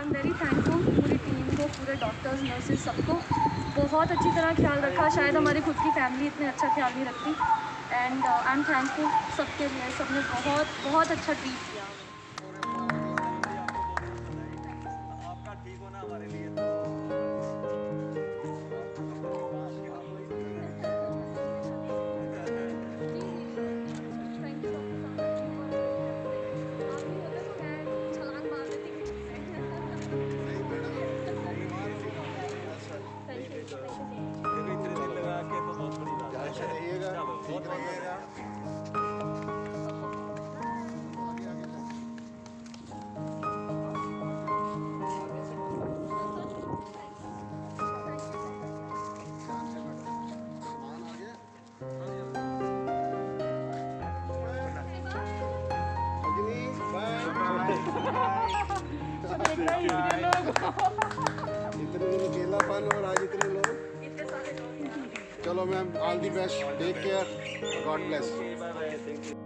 M very thankful पूरी team को, पूरे डॉक्टर्स नर्सेज सबको बहुत अच्छी तरह ख्याल रखा। शायद हमारी खुद की फैमिली इतने अच्छा ख्याल नहीं रखती एंड आई एम थैंकफुल सबके लिए। सबने बहुत बहुत अच्छा ट्रीट किया। आपका ठीक होना हमारे लिए इतने दिन अकेलापन और आज इतने लोग। चलो ma'am, all the best, take care, God bless.